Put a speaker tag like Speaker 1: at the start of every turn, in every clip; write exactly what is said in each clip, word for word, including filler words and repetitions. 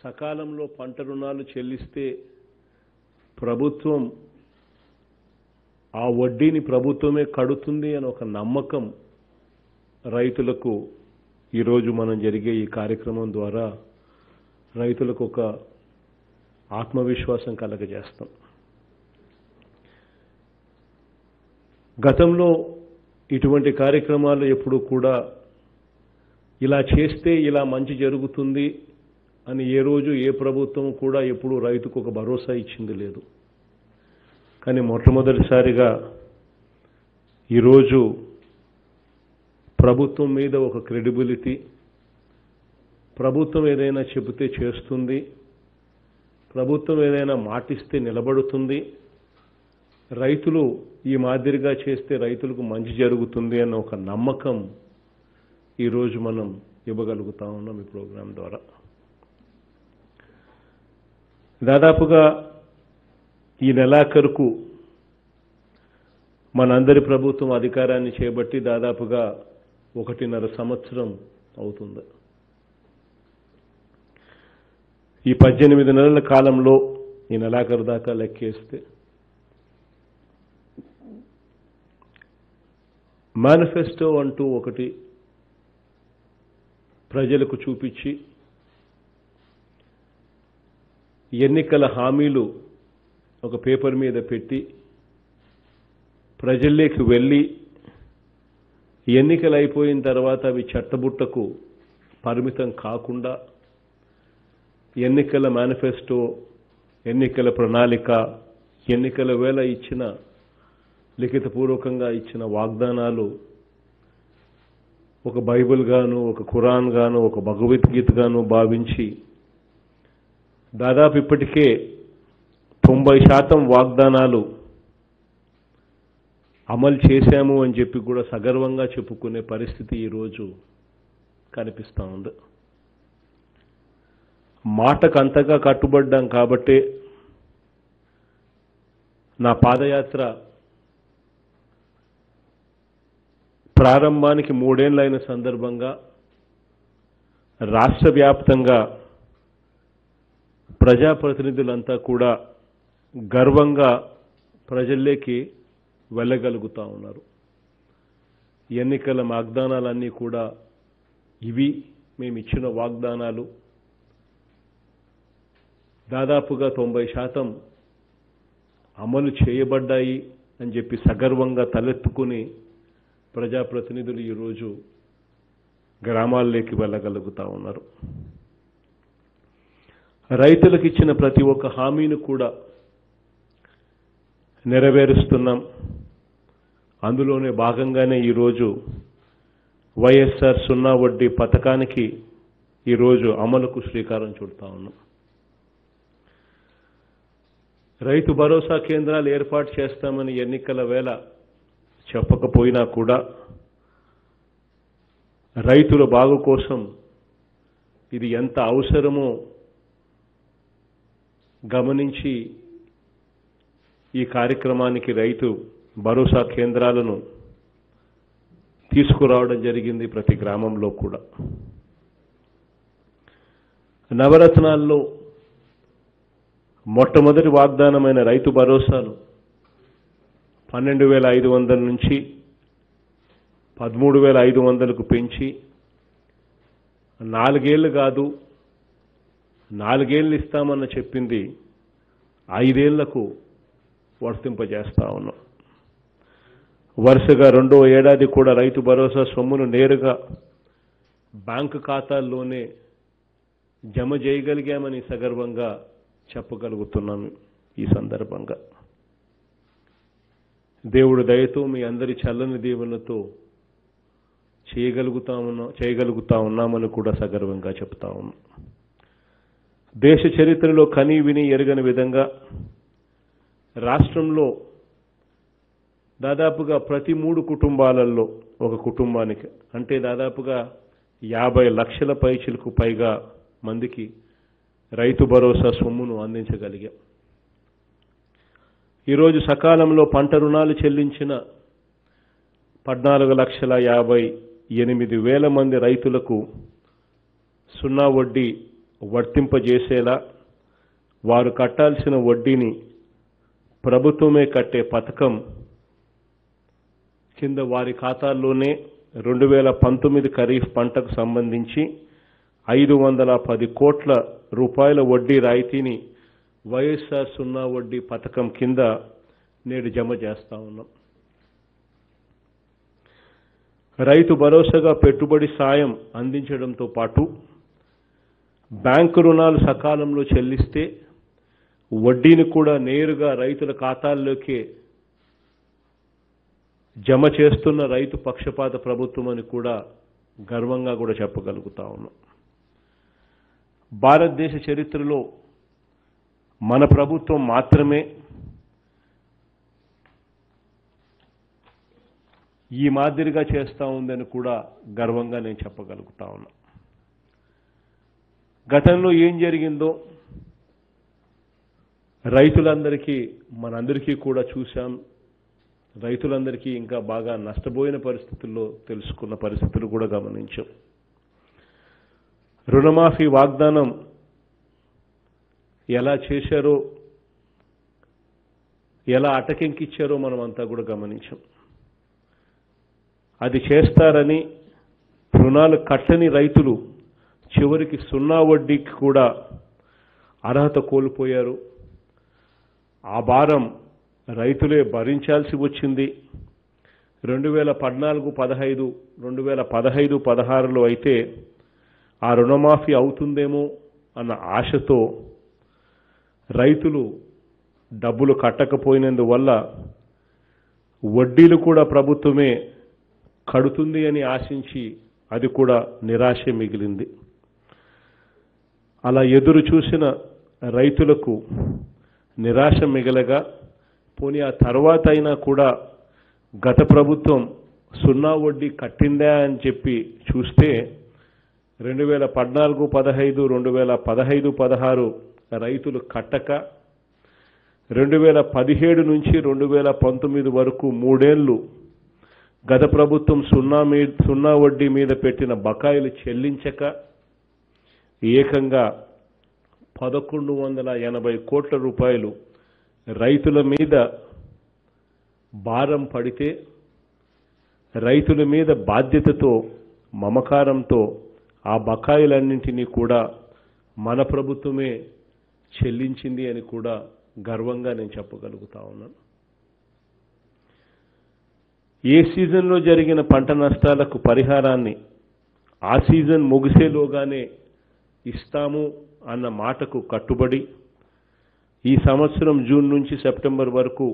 Speaker 1: సకాలంలో పంట రుణాలు చెల్లిస్తే ప్రభుత్వం ఆ వడ్డీని ప్రభుత్వమే కడుతుంది అని ఒక నమ్మకం రైతులకు ఈరోజు మనం జరిగే ఈ కార్యక్రమం ద్వారా రైతులకు ఒక ఆత్మవిశ్వాసం కలగజేస్తాం. గతంలో ఇటువంటి కార్యక్రమాలు ఎప్పుడు కూడా ఇలా చేస్తే ఇలా మంచి జరుగుతుంది అని ఏ రోజు ఏ ప్రభుత్వం కూడా ఎప్పుడు రైతుకు ఒక భరోసా ఇచ్చింది లేదు. కానీ మొట్టమొదటిసారిగా ఈరోజు ప్రభుత్వం మీద ఒక క్రెడిబిలిటీ, ప్రభుత్వం ఏదైనా చెబితే చేస్తుంది, ప్రభుత్వం ఏదైనా మాటిస్తే నిలబడుతుంది, రైతులు ఈ మాదిరిగా చేస్తే రైతులకు మంచి జరుగుతుంది అన్న ఒక నమ్మకం ఈరోజు మనం ఇవ్వగలుగుతా ఉన్నాం ఈ ప్రోగ్రాం ద్వారా. దాదాపుగా ఈ నెలాఖరుకు మనందరి ప్రభుత్వం అధికారాన్ని చేపట్టి దాదాపుగా ఒకటిన్నర సంవత్సరం అవుతుంది. ఈ పద్దెనిమిది నెలల కాలంలో ఈ నెలాఖరు దాకా లెక్కేస్తే మేనిఫెస్టో అంటూ ఒకటి ప్రజలకు చూపించి ఎన్నికల హామీలు ఒక పేపర్ మీద పెట్టి ప్రజల్లోకి వెళ్ళి ఎన్నికలు అయిపోయిన తర్వాత అవి చట్టబుట్టకు పరిమితం కాకుండా ఎన్నికల మేనిఫెస్టో, ఎన్నికల ప్రణాళిక, ఎన్నికల వేళ ఇచ్చిన లిఖితపూర్వకంగా ఇచ్చిన వాగ్దానాలు ఒక బైబిల్ గాను, ఒక ఖురాన్ గాను, ఒక భగవద్గీత గాను భావించి దాదాపు ఇప్పటికే తొంభై శాతం వాగ్దానాలు అమలు చేశాము అని చెప్పి కూడా సగర్వంగా చెప్పుకునే పరిస్థితి ఈరోజు కనిపిస్తూ ఉంది. మాటకు అంతగా కట్టుబడ్డాం కాబట్టే నా పాదయాత్ర ప్రారంభానికి మూడేళ్లైన సందర్భంగా రాష్ట్ర వ్యాప్తంగా ప్రజాప్రతినిధులంతా కూడా గర్వంగా ప్రజల్లోకి వెళ్ళగలుగుతూ ఉన్నారు. ఎన్నికల వాగ్దానాలన్నీ కూడా ఇవి మేము ఇచ్చిన వాగ్దానాలు, దాదాపుగా తొంభై శాతం అమలు చేయబడ్డాయి అని చెప్పి సగర్వంగా తలెత్తుకుని ప్రజాప్రతినిధులు ఈరోజు గ్రామాల్లోకి వెళ్ళగలుగుతూ ఉన్నారు. రైతులకు ఇచ్చిన ప్రతి ఒక్క హామీని కూడా నెరవేరుస్తున్నాం. అందులోనే భాగంగానే ఈరోజు వైఎస్ఆర్ సున్నా వడ్డీ పథకానికి ఈరోజు అమలుకు శ్రీకారం చుడతా ఉన్నాం. రైతు భరోసా కేంద్రాలు ఏర్పాటు చేస్తామని ఎన్నికల వేళ చెప్పకపోయినా కూడా రైతుల బాగు కోసం ఇది ఎంత అవసరమో గమనించి ఈ కార్యక్రమానికి రైతు భరోసా కేంద్రాలను తీసుకురావడం జరిగింది ప్రతి గ్రామంలో కూడా. నవరత్నాల్లో మొట్టమొదటి వాగ్దానమైన రైతు భరోసాను పన్నెండు వేల ఐదు వందల నుంచి పదమూడు వేల ఐదు వందలకు పెంచి నాలుగేళ్లు కాదు నాలుగేళ్లు ఇస్తామన్న చెప్పింది ఐదేళ్లకు వర్తింపజేస్తా ఉన్నాం. వరుసగా రెండో ఏడాది కూడా రైతు భరోసా సొమ్మును నేరుగా బ్యాంకు ఖాతాల్లోనే జమ చేయగలిగామని సగర్వంగా చెప్పగలుగుతున్నాను. ఈ సందర్భంగా దేవుడి దయతో మీ అందరి చల్లని దీవెనలతో చేయగలుగుతా ఉన్నాం చేయగలుగుతా ఉన్నామని కూడా సగర్వంగా చెప్తా ఉన్నాం. దేశ చరిత్రలో కనీ విని ఎరగని విధంగా రాష్ట్రంలో దాదాపుగా ప్రతి మూడు కుటుంబాలలో ఒక కుటుంబానికి అంటే దాదాపుగా యాభై లక్షల పైచిలకు పైగా మందికి రైతు భరోసా సొమ్మును అందించగలిగాం. ఈరోజు సకాలంలో పంట రుణాలు చెల్లించిన పద్నాలుగు లక్షల యాభై ఎనిమిది వేల మంది రైతులకు సున్నా వడ్డీ వర్తింపజేసేలా వారు కట్టాల్సిన వడ్డీని ప్రభుత్వమే కట్టే పథకం కింద వారి ఖాతాల్లోనే రెండు వేల పంతొమ్మిది ఖరీఫ్ పంటకు సంబంధించి ఐదు వందల పది కోట్ల రూపాయల వడ్డీ రాయితీని వైఎస్ఆర్ సున్నా వడ్డీ పథకం కింద నేడు జమ చేస్తా ఉన్నాం. రైతు భరోసాగా పెట్టుబడి సాయం అందించడంతో పాటు బ్యాంకు రుణాలు సకాలంలో చెల్లిస్తే వడ్డీని కూడా నేరుగా రైతుల ఖాతాల్లోకే జమ చేస్తున్న రైతు పక్షపాత ప్రభుత్వం అని కూడా గర్వంగా కూడా చెప్పగలుగుతా ఉన్నాం. భారతదేశ చరిత్రలో మన ప్రభుత్వం మాత్రమే ఈ మాదిరిగా చేస్తూ ఉందని కూడా గర్వంగా నేను చెప్పగలుగుతా ఉన్నా. గతంలో ఏం జరిగిందో రైతులందరికీ మనందరికీ కూడా చూశాం. రైతులందరికీ ఇంకా బాగా నష్టపోయిన పరిస్థితుల్లో తెలుసుకున్న పరిస్థితులు కూడా గమనించాం. రుణమాఫీ వాగ్దానం ఎలా చేశారో, ఎలా అటకెంకిచ్చారో మనం అంతా కూడా గమనించాం. అది చేస్తారని రుణాలు కట్టని రైతులు చివరికి సున్నా వడ్డీకి కూడా అర్హత కోల్పోయారు. ఆ భారం రైతులే భరించాల్సి వచ్చింది. రెండు వేల పద్నాలుగు పదహైదు రెండు వేల పదహైదు పదహారులో అయితే ఆ రుణమాఫీ అవుతుందేమో అన్న ఆశతో రైతులు డబ్బులు కట్టకపోయినందువల్ల వడ్డీలు కూడా ప్రభుత్వమే కడుతుంది అని ఆశించి అది కూడా నిరాశ మిగిలింది. అలా ఎదురు చూసిన రైతులకు నిరాశ మిగలగా పోనీ ఆ తర్వాత అయినా కూడా గత ప్రభుత్వం సున్నా వడ్డీ కట్టిందా అని చెప్పి చూస్తే రెండు వేల పద్నాలుగు పదహైదు రెండు వేల పదహైదు పదహారు రైతులు కట్టక రెండు వేల పదిహేడు నుంచి రెండు వేల పంతొమ్మిది వరకు మూడేళ్లు గత ప్రభుత్వం సున్నా మీ సున్నా వడ్డీ మీద పెట్టిన బకాయిలు చెల్లించక ఏకంగా పదకొండు వందల ఎనభై కోట్ల రూపాయలు రైతుల మీద భారం పడితే రైతుల మీద బాధ్యతతో మమకారంతో ఆ బకాయిలన్నింటినీ కూడా మన ప్రభుత్వమే చెల్లించింది అని కూడా గర్వంగా నేను చెప్పగలుగుతా ఉన్నాను. ఏ సీజన్లో జరిగిన పంట నష్టాలకు పరిహారాన్ని ఆ సీజన్ ముగిసేలోగానే ఇస్తాము అన్న మాటకు కట్టుబడి ఈ సంవత్సరం జూన్ నుంచి సెప్టెంబర్ వరకు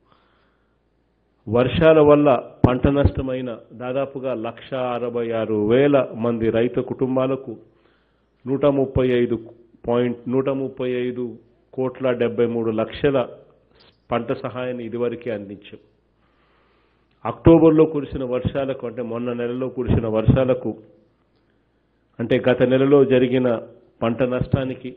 Speaker 1: వర్షాల వల్ల పంట నష్టమైన దాదాపుగా లక్ష అరవై ఆరు వేల మంది రైతు కుటుంబాలకు నూట ముప్పై ఐదు పాయింట్ నూట ముప్పై ఐదు కోట్ల డెబ్బై మూడు లక్షల పంట సహాయాన్ని ఇదివరకే అందించాం. అక్టోబర్లో కురిసిన వర్షాలకు అంటే మొన్న నెలలో కురిసిన వర్షాలకు అంటే గత నెలలో జరిగిన పంట నష్టానికి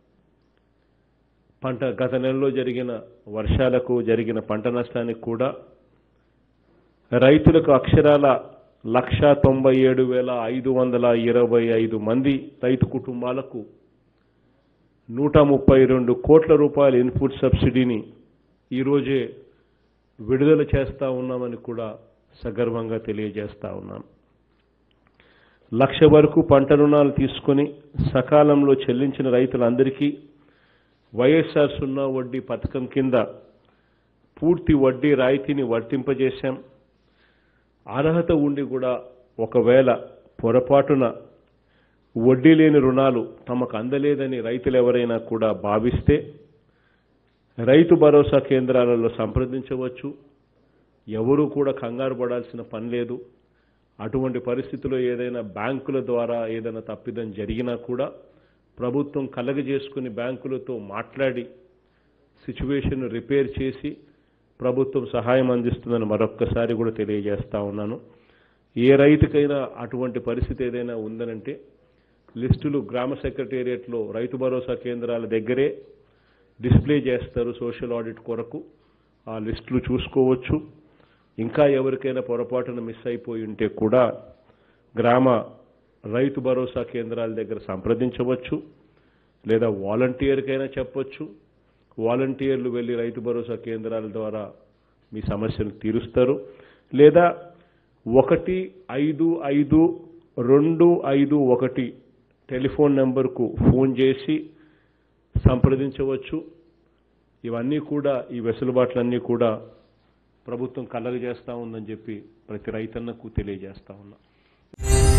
Speaker 1: పంట గత నెలలో జరిగిన వర్షాలకు జరిగిన పంట నష్టానికి కూడా రైతులకు అక్షరాల లక్ష తొంభై ఏడు వేల ఐదు వందల ఇరవై ఐదు మంది రైతు కుటుంబాలకు నూట ముప్పై రెండు కోట్ల రూపాయల ఇన్పుట్ సబ్సిడీని ఈరోజే విడుదల చేస్తా ఉన్నామని కూడా సగర్వంగా తెలియజేస్తా ఉన్నాను. లక్ష వరకు పంట రుణాలు తీసుకొని సకాలంలో చెల్లించిన రైతులందరికీ వైఎస్ఆర్ సున్నా వడ్డీ పథకం కింద పూర్తి వడ్డీ రాయితీని వర్తింపజేశాం. అర్హత ఉండి కూడా ఒకవేళ పొరపాటున వడ్డీ లేని రుణాలు తమకు అందలేదని రైతులు ఎవరైనా కూడా భావిస్తే రైతు భరోసా కేంద్రాలలో సంప్రదించవచ్చు. ఎవరూ కూడా కంగారు పడాల్సిన పని లేదు. అటువంటి పరిస్థితుల్లో ఏదైనా బ్యాంకుల ద్వారా ఏదైనా తప్పిదం జరిగినా కూడా ప్రభుత్వం కలగజేసుకుని బ్యాంకులతో మాట్లాడి సిచ్యువేషన్ రిపేర్ చేసి ప్రభుత్వం సహాయం అందిస్తుందని మరొక్కసారి కూడా తెలియజేస్తా ఉన్నాను. ఏ రైతుకైనా అటువంటి పరిస్థితి ఏదైనా ఉందనంటే లిస్టులు గ్రామ సెక్రటేరియట్లో రైతు భరోసా కేంద్రాల దగ్గరే డిస్ప్లే చేస్తారు సోషల్ ఆడిట్ కొరకు. ఆ లిస్టులు చూసుకోవచ్చు. ఇంకా ఎవరికైనా పొరపాటున మిస్ అయిపోయి ఉంటే కూడా గ్రామ రైతు భరోసా కేంద్రాల దగ్గర సంప్రదించవచ్చు. లేదా వాలంటీర్కైనా చెప్పొచ్చు. వాలంటీర్లు వెళ్ళి రైతు భరోసా కేంద్రాల ద్వారా మీ సమస్యను తీరుస్తారు. లేదా ఒకటి ఐదు ఐదు రెండు ఐదు ఒకటి టెలిఫోన్ నెంబర్కు ఫోన్ చేసి సంప్రదించవచ్చు. ఇవన్నీ కూడా ఈ వెసులుబాట్లన్నీ కూడా ప్రభుత్వం కలగజేస్తూ ఉందని చెప్పి ప్రతి రైతన్నకు తెలియజేస్తా ఉన్నా.